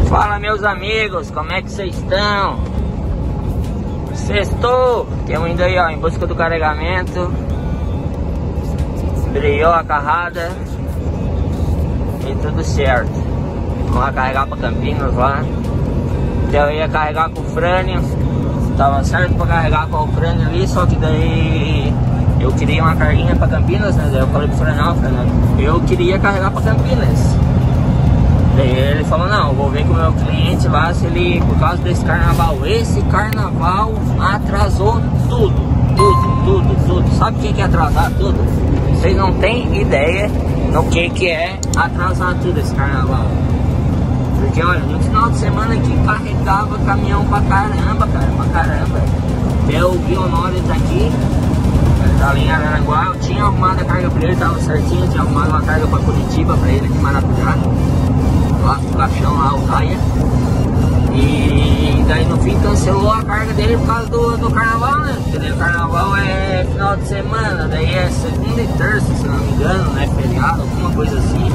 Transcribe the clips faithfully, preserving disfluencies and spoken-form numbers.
Fala, meus amigos, como é que vocês estão? Sextou, temos indo aí ó, em busca do carregamento. Brilhou a carrada e tudo certo. Vamos lá carregar para Campinas lá. Eu ia carregar com o Frânio, tava certo para carregar com o Frânio ali, só que daí eu queria uma carguinha para Campinas, né? Daí eu falei pro Frânio, não, Frânio, eu queria carregar para Campinas. Daí ele falou, não, vou ver com o meu cliente lá se ele, por causa desse carnaval, esse carnaval atrasou tudo, tudo, tudo, tudo. Sabe o que que é atrasar tudo? Vocês não têm ideia no que que é atrasar tudo esse carnaval. Porque olha, no final de semana aqui carregava caminhão pra caramba, cara, pra caramba. Até o Gui Honório tá aqui, tá ali em Araranguá, eu tinha arrumado a carga pra ele, tava certinho, tinha arrumado uma carga pra Curitiba pra ele de Maracujá. Lá no caixão lá, o Raia. E daí no fim cancelou a carga dele por causa do, do carnaval, né? Porque daí o carnaval é final de semana, daí é segunda e terça, se não me engano, né? Feriado, alguma coisa assim.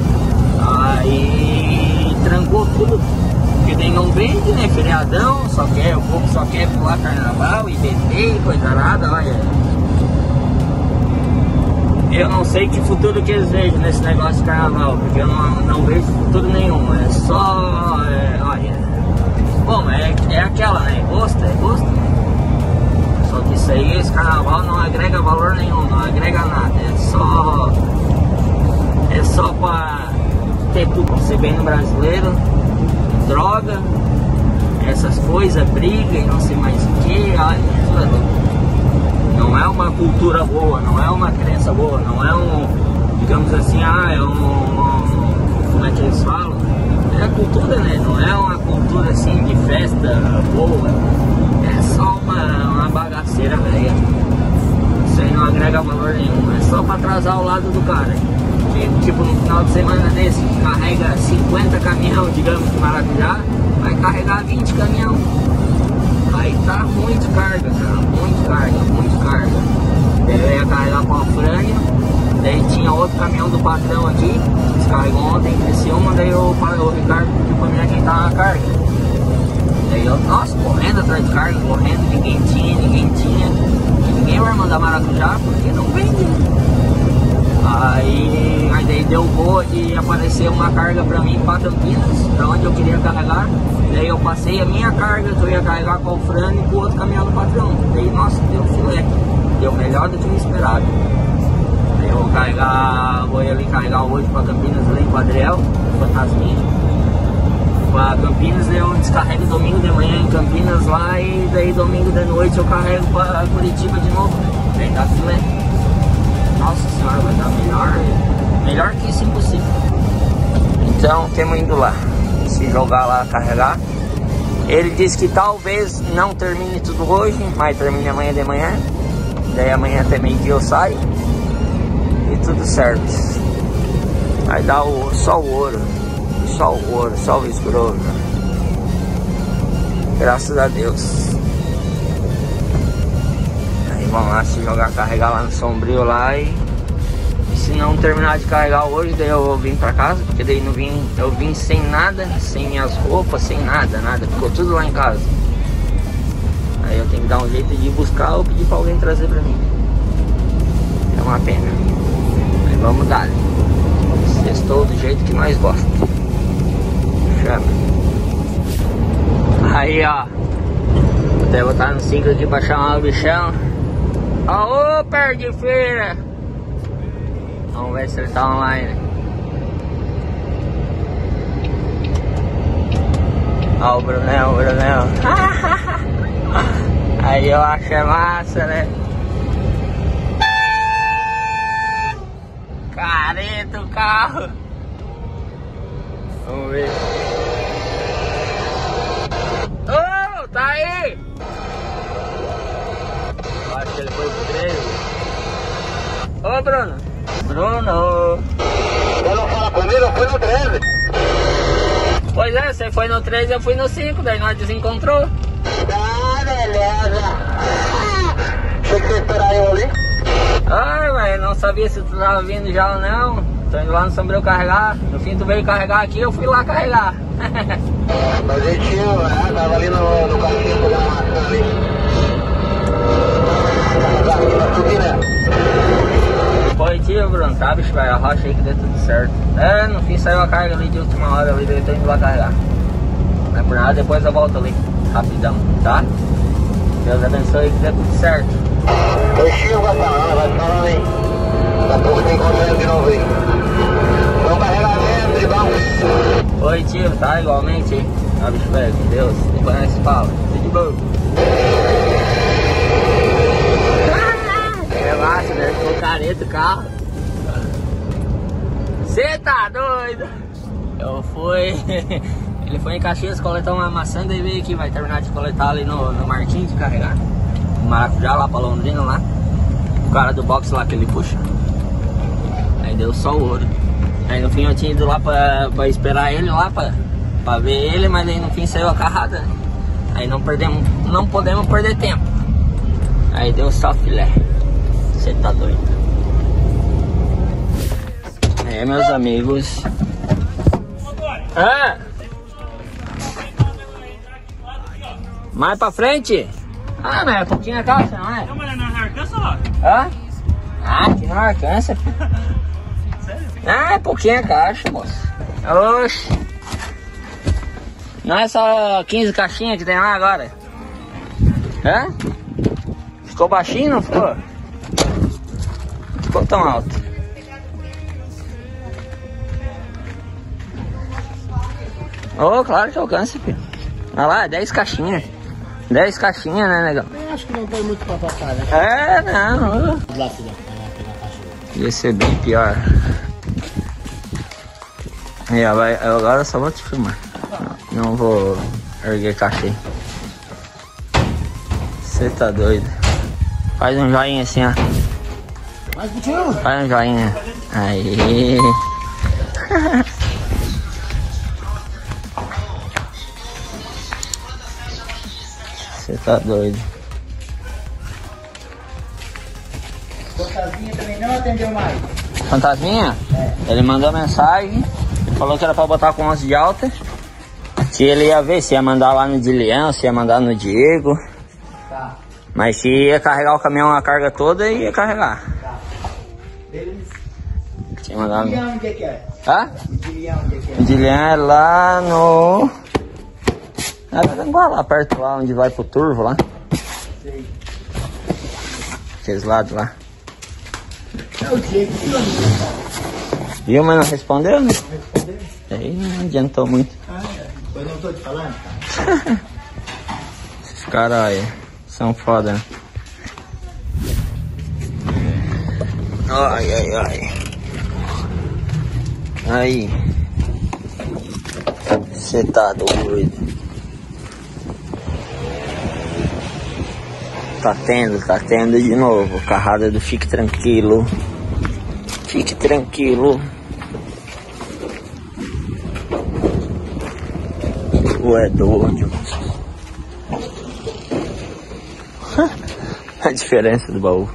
Aí trancou tudo. Porque daí não vende, né? Feriadão, só quer, o povo só quer pular carnaval e beber, coisa nada, olha. Eu não sei que futuro que eles vejam nesse negócio de carnaval, porque eu não, não vejo futuro nenhum, é só, é, olha, bom, é, é aquela, né, gosto, é gosto, né? Só que isso aí, esse carnaval não agrega valor nenhum, não agrega nada, é só, é só pra ter tudo, você bem no brasileiro, droga, essas coisas, briga e não sei mais o que, olha. Não é uma cultura boa, não é uma crença boa, não é um, digamos assim, ah, é um, um como é que eles falam? É a cultura, né? Não é uma cultura assim de festa boa, é só uma, uma bagaceira velha. Isso aí não agrega valor nenhum, é só pra atrasar o lado do cara. Que, tipo, no final de semana desse, carrega cinquenta caminhão, digamos, de Maracujá, vai carregar vinte caminhão. Aí tá muito carga, cara, muito carga, muito carga. Eu ia carregar com a Frânio, daí tinha outro caminhão do patrão aqui, descarregou ontem em Criciúma, daí eu, o Ricardo pediu pra mim quem tava na carga. Daí eu, nossa, correndo atrás de carga, correndo, ninguém tinha, ninguém tinha. Ninguém vai mandar Maracujá porque não vende. Aí, aí daí deu boa de aparecer uma carga pra mim pra Campinas, pra onde eu queria carregar. Daí eu passei a minha carga que eu ia carregar com o Frânio e com o outro caminhão do patrão. Daí, nossa, deu filé. Deu melhor do que eu esperava. Daí eu vou carregar, vou ir ali carregar hoje pra Campinas, ali com o Adriel, Fantasminha. Pra Campinas eu descarrego domingo de manhã em Campinas lá e daí domingo de noite eu carrego pra Curitiba de novo. Daí dá filé. Nossa senhora, vai dar melhor. Melhor que isso, impossível. Então, temos indo lá. Se jogar lá, carregar. Ele disse que talvez não termine tudo hoje, mas termine amanhã de manhã. Daí amanhã até meio-dia eu saio. E tudo certo. Aí dá o, só o ouro. Só o ouro, só o escroto. Graças a Deus. Aí vamos lá se jogar, carregar lá no Sombrio lá e... Se não terminar de carregar hoje, daí eu vim pra casa, porque daí não vim, eu vim sem nada, sem minhas roupas, sem nada, nada, ficou tudo lá em casa. Aí eu tenho que dar um jeito de ir buscar ou pedir pra alguém trazer pra mim. É uma pena. Mas vamos dar. Sextou do jeito que nós gostamos. Chama. Aí ó, vou até botar no cinco aqui pra chamar o bichão. Aô, pé de feira! Vamos ver se ele tá online. Ó o Brunel, o Brunel. Aí eu acho é massa, né? Careta o carro. Vamos ver. Oh, tá aí! Eu acho que ele foi pro treino. Ô Bruno! Bruno! Eu não fala comigo, eu fui no treze. Pois é, você foi no treze, eu fui no cinco, daí nós desencontrou. Ah, beleza. Você quer esperar eu ali? Ai, mas não sabia se tu tava vindo já ou não. tô indo lá no Sombrio carregar. No fim tu veio carregar aqui, eu fui lá carregar. Positivo, né? Tava ali no, no carrinho com uma maçã ali. Carregar aqui pra subir, né? Positivo, Bruno, tá, bicho, velho? Arrocha aí que deu tudo certo. É, no fim saiu a carga ali de última hora ali, daí eu tô indo lá carregar. Não é por nada, depois eu volto ali, rapidão, tá? Deus abençoe que dê tudo certo. Positivo, vai falando, vai falando aí. Daqui a pouco tem encontrando de novo aí. Vamos carregar dentro de bom. Positivo, tá? Igualmente, hein? Tá, bicho, velho? Com Deus. Depois nós se fala. Tudo de boa. Relaxa, né? Ficou careta o carro. Cê tá doido? Eu fui... Ele foi em Caxias coletar uma maçã, daí veio aqui, vai terminar de coletar ali no, no Martins de carregar. No Maracujá, lá pra Londrina, lá. O cara do box lá que ele puxa. Aí deu só o ouro. Aí no fim eu tinha ido lá pra, pra esperar ele lá, pra, pra ver ele, mas aí no fim saiu a carrada. Aí não perdemos, não podemos perder tempo. Aí deu só filé. Você tá doido. É, meus amigos. Ah! Mais pra frente? Ah, mas é pouquinho a caixa, não é? Não, mas não alcança, ó. Hã? Ah, aqui não alcança. Sério? Ah, é pouquinho a caixa, moço. Oxi. Não é só quinze caixinhas que tem lá agora? Hã? Ficou baixinho, não ficou? Ficou tão alto. Oh, claro que alcança, filho. Olha lá, dez caixinhas. dez caixinhas, né, negão? Eu acho que não tem muito pra passar, né? É, não. Lá, filha, vai lá pegar a caixa. Ia ser bem pior. E ó, vai, eu agora só vou te filmar. Não, não vou erguer caixa aí. Você tá doido. Faz um joinha assim, ó. Mas, Putinho! Faz um joinha. Aí. Você tá doido. Fantasminha também não atendeu mais. Fantasminha? É. Ele mandou mensagem. Ele falou que era pra botar com onze de alta. Se ele ia ver se ia mandar lá no Dilian, se ia mandar no Diego. Tá. Mas se ia carregar o caminhão a carga toda, ia carregar. Tá. Beleza. Tinha mandado. Dilian, onde é que é? Hã? Dilian, onde é que é? O Dilian é lá no... É lá perto, lá onde vai pro Turvo, lá. Sei. Aqueles lados lá. É o Diego, Viu, mas não respondeu, né? não respondeu? Aí não adiantou muito. Ah, é. Eu não tô te falando, cara. Esses caras aí são foda, né? Ai, ai, ai. Aí. Você tá doido. Tá tendo, tá tendo de novo. Carrada do Fique Tranquilo. Fique tranquilo. Tu é doido. A diferença do baú.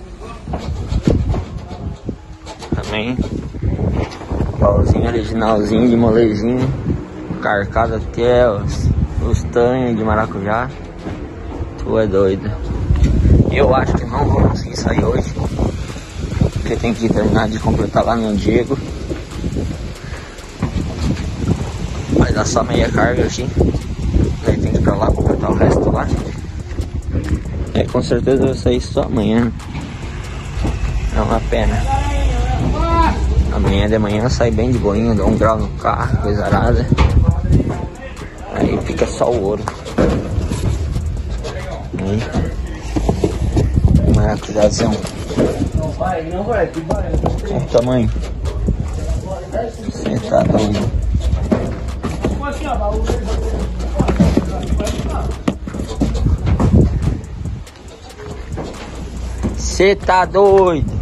Também. Baúzinho originalzinho de molezinho. Carcado até os, os tanhos de maracujá. Tu é doido. Eu acho que não vou conseguir sair hoje, porque tem que terminar de completar lá no Diego. Vai dar só meia carga aqui. Aí tem que ir pra lá completar o resto lá. É, com certeza eu vou sair só amanhã. É uma pena. Amanhã de manhã eu saio bem de boinha, dou um grau no carro, coisa arada. Aí fica só o ouro. Aí. Maracujazão. Não vai, não vai, que vai. Olha o tamanho. Você tá doido. Você tá doido.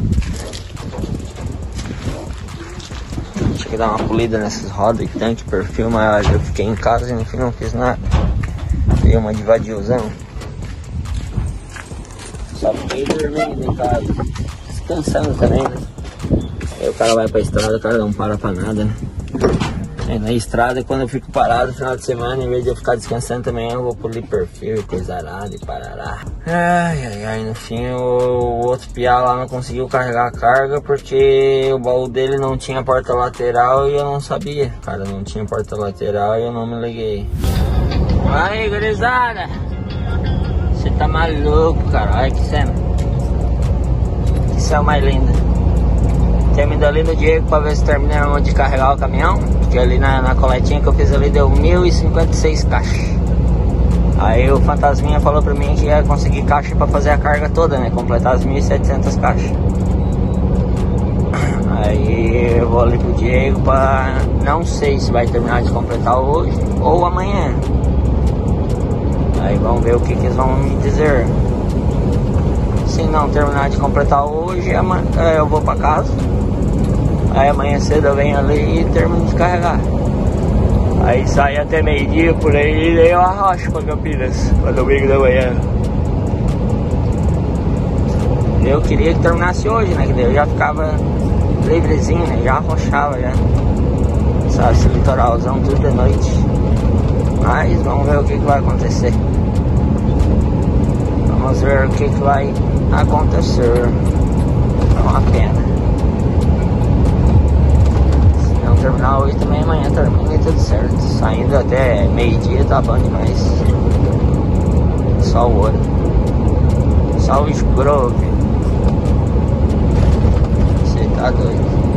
Tinha que dar uma polida nessas rodas e tanque, perfil, mas eu fiquei em casa e no fim não fiz nada. Dei uma de vadiozão. Só fiquei dormindo em casa, descansando também, né? Aí o cara vai pra estrada, o cara não para pra nada, né? Aí na estrada, quando eu fico parado no final de semana, em vez de eu ficar descansando também, eu vou polir perfil e coisa arada e parará. Ai, ai, ai, no fim o, o outro piá lá não conseguiu carregar a carga porque o baú dele não tinha porta lateral e eu não sabia. Cara, não tinha porta lateral e eu não me liguei. Aí, gurizada! Você tá maluco, cara. Olha que céu. Que céu mais lindo. Terminando ali no Diego pra ver se terminamos de carregar o caminhão. Porque ali na, na coletinha que eu fiz ali deu mil e cinquenta e seis caixas. Aí o Fantasminha falou pra mim que ia conseguir caixa pra fazer a carga toda, né? Completar as mil e setecentas caixas. Aí eu vou ali pro Diego pra... Não sei se vai terminar de completar hoje ou amanhã. Aí vamos ver o que, que eles vão me dizer. Se não terminar de completar hoje, amanhã, eu vou pra casa. Aí amanhã cedo eu venho ali e termino de carregar. Aí sai até meio-dia por aí e daí eu arrocho pra Campinas, pra domingo da manhã. Eu queria que terminasse hoje, né? Que daí eu já ficava livrezinho, né? Já arrochava já. Sabe, esse litoralzão tudo de noite. Mas vamos ver o que, que vai acontecer. Vamos ver o que, que vai acontecer. É uma pena. Se não terminar hoje também, amanhã termina e tudo certo. Saindo até meio-dia tá bom demais. Só o ouro. Só o escuro. Você tá doido.